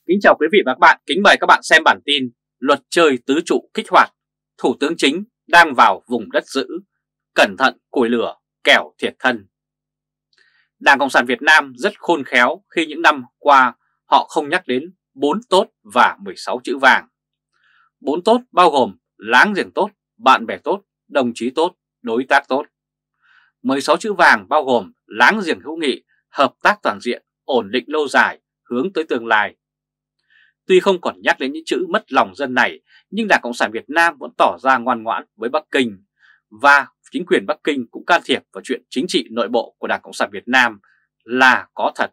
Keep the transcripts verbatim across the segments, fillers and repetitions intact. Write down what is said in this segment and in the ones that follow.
Kính chào quý vị và các bạn, kính mời các bạn xem bản tin Luật chơi tứ trụ kích hoạt, Thủ tướng Chính đang vào vùng đất dữ, cẩn thận củi lửa, kẻo thiệt thân. Đảng Cộng sản Việt Nam rất khôn khéo khi những năm qua họ không nhắc đến bốn tốt và mười sáu chữ vàng. Bốn tốt bao gồm láng giềng tốt, bạn bè tốt, đồng chí tốt, đối tác tốt. mười sáu chữ vàng bao gồm láng giềng hữu nghị, hợp tác toàn diện, ổn định lâu dài, hướng tới tương lai. Tuy không còn nhắc đến những chữ mất lòng dân này, nhưng Đảng Cộng sản Việt Nam vẫn tỏ ra ngoan ngoãn với Bắc Kinh, và chính quyền Bắc Kinh cũng can thiệp vào chuyện chính trị nội bộ của Đảng Cộng sản Việt Nam là có thật.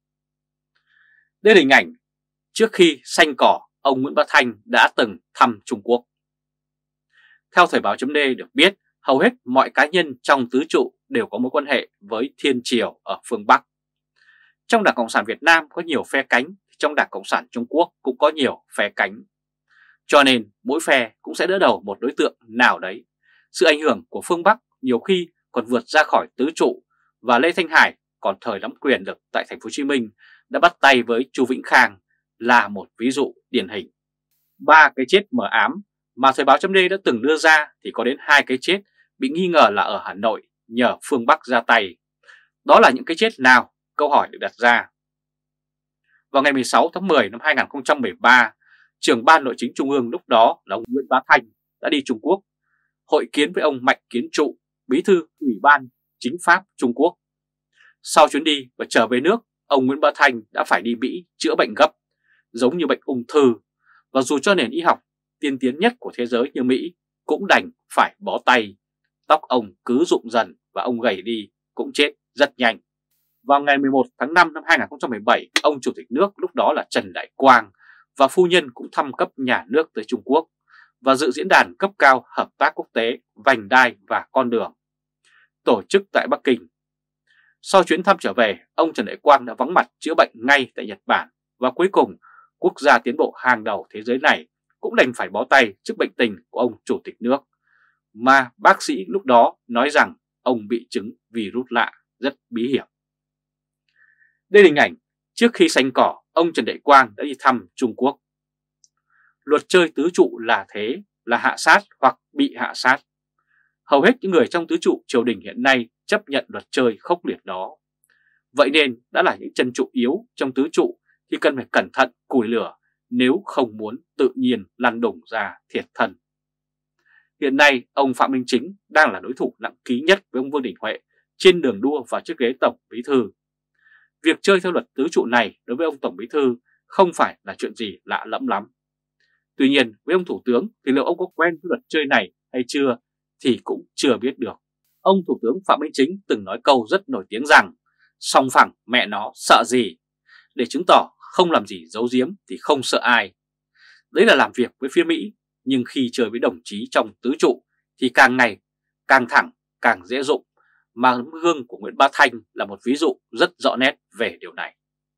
Đây là hình ảnh trước khi xanh cỏ, ông Nguyễn Bá Thanh đã từng thăm Trung Quốc. Theo Thời báo chấm D được biết, hầu hết mọi cá nhân trong tứ trụ đều có mối quan hệ với Thiên Triều ở phương Bắc. Trong Đảng Cộng sản Việt Nam có nhiều phe cánh, trong Đảng Cộng sản Trung Quốc cũng có nhiều phe cánh. Cho nên mỗi phe cũng sẽ đỡ đầu một đối tượng nào đấy. Sự ảnh hưởng của phương Bắc nhiều khi còn vượt ra khỏi tứ trụ, và Lê Thanh Hải còn thời nắm quyền lực tại thành phố Hồ Chí Minh đã bắt tay với Chu Vĩnh Khang là một ví dụ điển hình. Ba cái chết mờ ám mà Thời báo chấm D đã từng đưa ra thì có đến hai cái chết bị nghi ngờ là ở Hà Nội nhờ phương Bắc ra tay. Đó là những cái chết nào? Câu hỏi được đặt ra. Vào ngày mười sáu tháng mười năm hai nghìn không trăm mười ba, trưởng ban Nội chính Trung ương lúc đó là ông Nguyễn Bá Thanh đã đi Trung Quốc hội kiến với ông Mạnh Kiến Trụ, bí thư Ủy ban Chính pháp Trung Quốc. Sau chuyến đi và trở về nước, ông Nguyễn Bá Thanh đã phải đi Mỹ chữa bệnh gấp, giống như bệnh ung thư, và dù cho nền y học tiên tiến nhất của thế giới như Mỹ cũng đành phải bó tay. Tóc ông cứ rụng dần và ông gầy đi, cũng chết rất nhanh. Vào ngày mười một tháng năm năm hai nghìn không trăm mười bảy, ông Chủ tịch nước lúc đó là Trần Đại Quang và phu nhân cũng thăm cấp nhà nước tới Trung Quốc và dự diễn đàn cấp cao hợp tác quốc tế Vành Đai và Con Đường tổ chức tại Bắc Kinh. Sau chuyến thăm trở về, ông Trần Đại Quang đã vắng mặt chữa bệnh ngay tại Nhật Bản, và cuối cùng quốc gia tiến bộ hàng đầu thế giới này cũng đành phải bó tay trước bệnh tình của ông Chủ tịch nước, mà bác sĩ lúc đó nói rằng ông bị chứng virus lạ rất bí hiểm. Đây là hình ảnh trước khi xanh cỏ, ông Trần Đại Quang đã đi thăm Trung Quốc. Luật chơi tứ trụ là thế, là hạ sát hoặc bị hạ sát. Hầu hết những người trong tứ trụ triều đình hiện nay chấp nhận luật chơi khốc liệt đó. Vậy nên đã là những chân trụ yếu trong tứ trụ thì cần phải cẩn thận củi lửa nếu không muốn tự nhiên lăn đùng ra thiệt thân. Hiện nay ông Phạm Minh Chính đang là đối thủ nặng ký nhất với ông Vương Đình Huệ trên đường đua vào chiếc ghế Tổng Bí thư. Việc chơi theo luật tứ trụ này đối với ông Tổng Bí thư không phải là chuyện gì lạ lẫm lắm. Tuy nhiên với ông Thủ tướng thì liệu ông có quen với luật chơi này hay chưa thì cũng chưa biết được. Ông Thủ tướng Phạm Minh Chính từng nói câu rất nổi tiếng rằng song phẳng mẹ nó sợ gì, để chứng tỏ không làm gì giấu giếm thì không sợ ai. Đấy là làm việc với phía Mỹ, nhưng khi chơi với đồng chí trong tứ trụ thì càng ngày càng thẳng, càng dễ dụng, mà gương của Nguyễn Bá Thanh là một ví dụ rất rõ nét về điều này.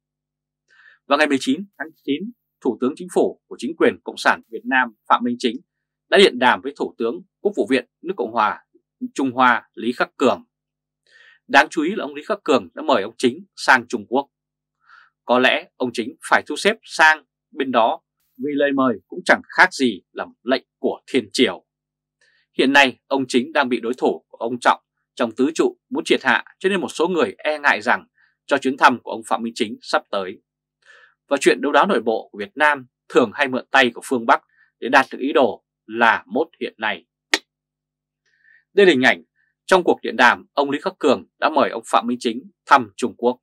Vào ngày mười chín tháng chín, Thủ tướng Chính phủ của chính quyền Cộng sản Việt Nam Phạm Minh Chính đã điện đàm với Thủ tướng Quốc vụ viện nước Cộng hòa Trung Hoa Lý Khắc Cường. Đáng chú ý là ông Lý Khắc Cường đã mời ông Chính sang Trung Quốc. Có lẽ ông Chính phải thu xếp sang bên đó vì lời mời cũng chẳng khác gì là một lệnh của Thiên Triều. Hiện nay ông Chính đang bị đối thủ của ông Trọng trong tứ trụ muốn triệt hạ, cho nên một số người e ngại rằng cho chuyến thăm của ông Phạm Minh Chính sắp tới. Và chuyện đấu đá nội bộ của Việt Nam thường hay mượn tay của phương Bắc để đạt được ý đồ là mốt hiện nay. Đây là hình ảnh trong cuộc điện đàm ông Lý Khắc Cường đã mời ông Phạm Minh Chính thăm Trung Quốc.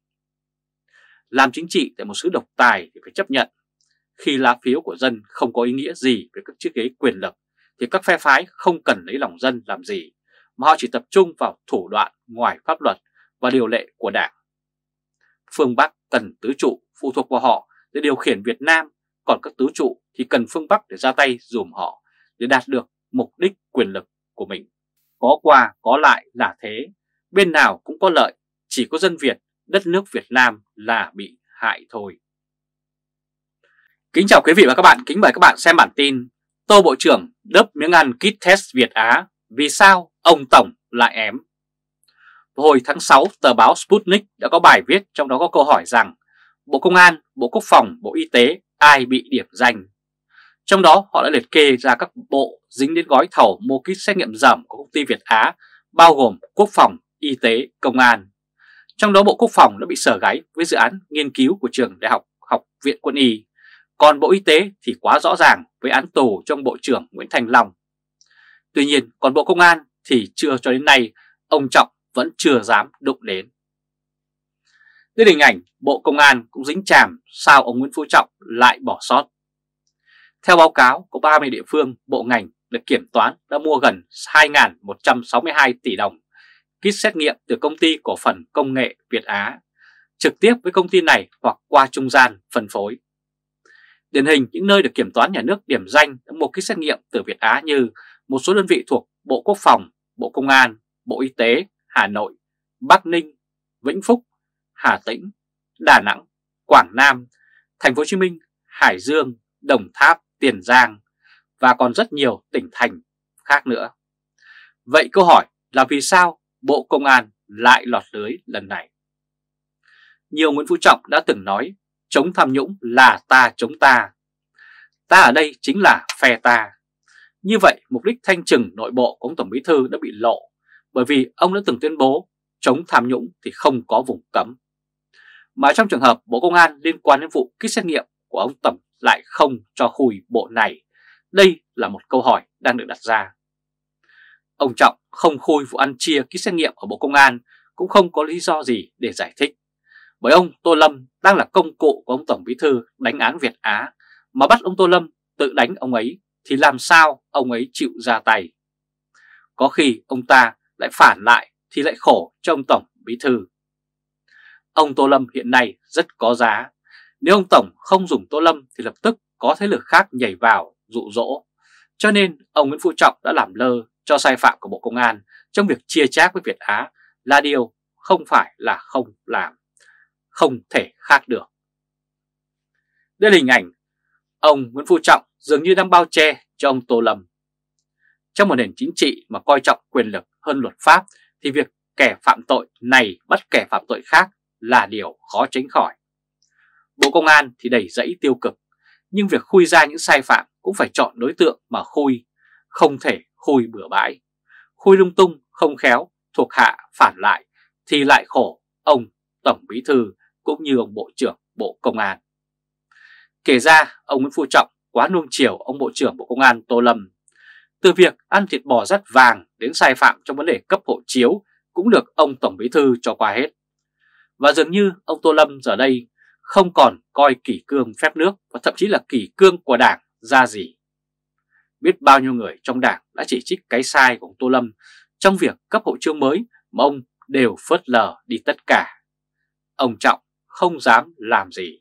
Làm chính trị tại một xứ độc tài thì phải chấp nhận. Khi lá phiếu của dân không có ý nghĩa gì với các chiếc ghế quyền lực thì các phe phái không cần lấy lòng dân làm gì, mà họ chỉ tập trung vào thủ đoạn ngoài pháp luật và điều lệ của Đảng. Phương Bắc cần tứ trụ phụ thuộc vào họ để điều khiển Việt Nam, còn các tứ trụ thì cần phương Bắc để ra tay dùm họ để đạt được mục đích quyền lực của mình. Có qua có lại là thế, bên nào cũng có lợi, chỉ có dân Việt, đất nước Việt Nam là bị hại thôi. Kính chào quý vị và các bạn, kính mời các bạn xem bản tin Tô Bộ trưởng đớp miếng ăn kit test Việt Á, vì sao ông Tổng lại ém? Hồi tháng sáu, tờ báo Sputnik đã có bài viết trong đó có câu hỏi rằng Bộ Công an, Bộ Quốc phòng, Bộ Y tế ai bị điểm danh. Trong đó họ đã liệt kê ra các bộ dính đến gói thầu mua kit xét nghiệm rầm của công ty Việt Á, bao gồm Quốc phòng, Y tế, Công an. Trong đó Bộ Quốc phòng đã bị sờ gáy với dự án nghiên cứu của trường Đại học Học viện Quân y, còn Bộ Y tế thì quá rõ ràng với án tù trong Bộ trưởng Nguyễn Thành Long. Tuy nhiên, còn Bộ Công an thì chưa cho đến nay ông Trọng vẫn chưa dám đụng đến. Đến hình ảnh Bộ Công an cũng dính chàm sao ông Nguyễn Phú Trọng lại bỏ sót. Theo báo cáo, có ba mươi địa phương, bộ ngành được kiểm toán đã mua gần hai nghìn một trăm sáu mươi hai tỷ đồng kit xét nghiệm từ công ty cổ phần công nghệ Việt Á, trực tiếp với công ty này hoặc qua trung gian phân phối. Điển hình những nơi được kiểm toán nhà nước điểm danh đã mua kit xét nghiệm từ Việt Á như một số đơn vị thuộc Bộ Quốc phòng, Bộ Công an, Bộ Y tế, Hà Nội, Bắc Ninh, Vĩnh Phúc, Hà Tĩnh, Đà Nẵng, Quảng Nam, Thành phố Hồ Chí Minh, Hải Dương, Đồng Tháp, Tiền Giang và còn rất nhiều tỉnh thành khác nữa. Vậy câu hỏi là vì sao Bộ Công an lại lọt lưới lần này? Nhiều Nguyễn Phú Trọng đã từng nói chống tham nhũng là ta chống ta. Ta ở đây chính là phe ta. Như vậy mục đích thanh trừng nội bộ của ông Tổng Bí Thư đã bị lộ, bởi vì ông đã từng tuyên bố chống tham nhũng thì không có vùng cấm. Mà trong trường hợp Bộ Công an liên quan đến vụ kit xét nghiệm của ông Tổng lại không cho khui bộ này, đây là một câu hỏi đang được đặt ra. Ông Trọng không khui vụ ăn chia kit xét nghiệm ở Bộ Công an cũng không có lý do gì để giải thích, bởi ông Tô Lâm đang là công cụ của ông Tổng Bí Thư đánh án Việt Á, mà bắt ông Tô Lâm tự đánh ông ấy thì làm sao ông ấy chịu ra tay. Có khi ông ta lại phản lại thì lại khổ cho ông Tổng Bí Thư. Ông Tô Lâm hiện nay rất có giá. Nếu ông Tổng không dùng Tô Lâm thì lập tức có thế lực khác nhảy vào dụ dỗ. Cho nên ông Nguyễn Phú Trọng đã làm lơ cho sai phạm của Bộ Công an trong việc chia chác với Việt Á là điều không phải là không làm, không thể khác được. Đây là hình ảnh ông Nguyễn Phú Trọng dường như đang bao che cho ông Tô Lâm. Trong một nền chính trị mà coi trọng quyền lực hơn luật pháp thì việc kẻ phạm tội này bắt kẻ phạm tội khác là điều khó tránh khỏi. Bộ Công an thì đầy rẫy tiêu cực, nhưng việc khui ra những sai phạm cũng phải chọn đối tượng mà khui, không thể khui bừa bãi. Khui lung tung, không khéo, thuộc hạ phản lại thì lại khổ ông Tổng Bí Thư cũng như ông Bộ trưởng Bộ Công an. Kể ra ông Nguyễn Phú Trọng quá nuông chiều ông Bộ trưởng Bộ Công an Tô Lâm. Từ việc ăn thịt bò rắt vàng đến sai phạm trong vấn đề cấp hộ chiếu cũng được ông Tổng Bí Thư cho qua hết. Và dường như ông Tô Lâm giờ đây không còn coi kỷ cương phép nước và thậm chí là kỷ cương của Đảng ra gì. Biết bao nhiêu người trong Đảng đã chỉ trích cái sai của ông Tô Lâm trong việc cấp hộ chiếu mới mà ông đều phớt lờ đi tất cả. Ông Trọng không dám làm gì.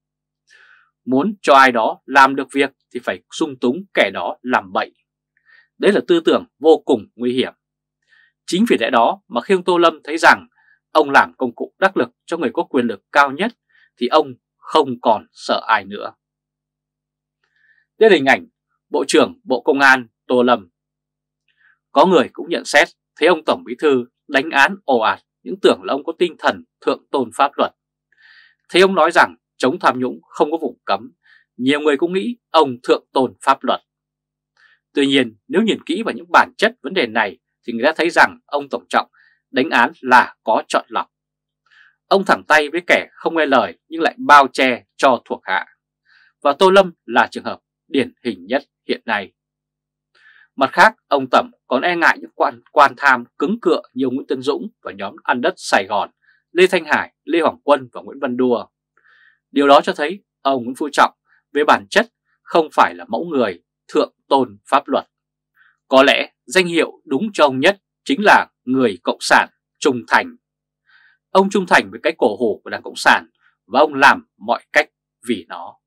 Muốn cho ai đó làm được việc thì phải dung túng kẻ đó làm bậy. Đấy là tư tưởng vô cùng nguy hiểm. Chính vì lẽ đó mà khi ông Tô Lâm thấy rằng ông làm công cụ đắc lực cho người có quyền lực cao nhất thì ông không còn sợ ai nữa. Đây là hình ảnh Bộ trưởng Bộ Công an Tô Lâm. Có người cũng nhận xét thấy ông Tổng Bí Thư đánh án ồ ạt những tưởng là ông có tinh thần thượng tôn pháp luật. Thấy ông nói rằng chống tham nhũng không có vùng cấm, nhiều người cũng nghĩ ông thượng tôn pháp luật. Tuy nhiên nếu nhìn kỹ vào những bản chất vấn đề này thì người ta thấy rằng ông Tổng Trọng đánh án là có chọn lọc. Ông thẳng tay với kẻ không nghe lời nhưng lại bao che cho thuộc hạ. Và Tô Lâm là trường hợp điển hình nhất hiện nay. Mặt khác, ông Tổng còn e ngại những quan, quan tham cứng cựa như Nguyễn Tấn Dũng và nhóm ăn đất Sài Gòn, Lê Thanh Hải, Lê Hoàng Quân và Nguyễn Văn Đùa. Điều đó cho thấy ông Nguyễn Phú Trọng về bản chất không phải là mẫu người thượng tôn pháp luật. Có lẽ danh hiệu đúng cho ông nhất chính là người cộng sản trung thành. Ông trung thành với cái cổ hủ của Đảng Cộng sản và ông làm mọi cách vì nó.